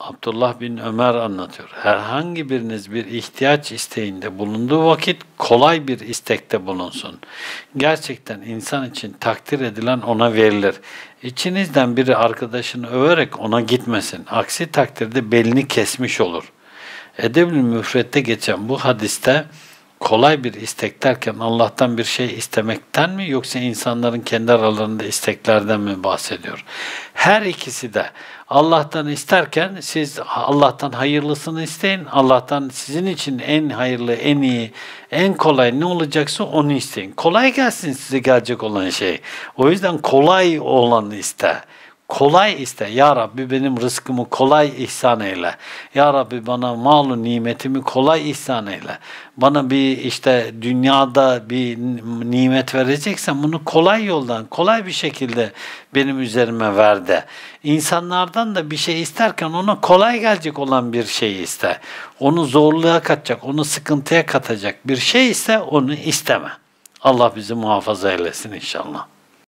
Abdullah bin Ömer anlatıyor. Herhangi biriniz bir ihtiyaç isteğinde bulunduğu vakit kolay bir istekte bulunsun. Gerçekten insan için takdir edilen ona verilir. İçinizden biri arkadaşını överek ona gitmesin. Aksi takdirde belini kesmiş olur. Edeb-ül Müfret'te geçen bu hadiste kolay bir istek derken Allah'tan bir şey istemekten mi yoksa insanların kendi aralarında isteklerden mi bahsediyor? Her ikisi de Allah'tan isterken siz Allah'tan hayırlısını isteyin. Allah'tan sizin için en hayırlı, en iyi, en kolay ne olacaksa onu isteyin. Kolay gelsin size gelecek olan şey. O yüzden kolay olanı iste. Kolay iste. Ya Rabbi benim rızkımı kolay ihsan eyle. Ya Rabbi bana malu nimetimi kolay ihsan eyle. Bana bir işte dünyada bir nimet vereceksen bunu kolay yoldan, kolay bir şekilde benim üzerime ver de. İnsanlardan da bir şey isterken ona kolay gelecek olan bir şey iste. Onu zorluğa katacak, onu sıkıntıya katacak bir şey ise onu isteme. Allah bizi muhafaza eylesin inşallah.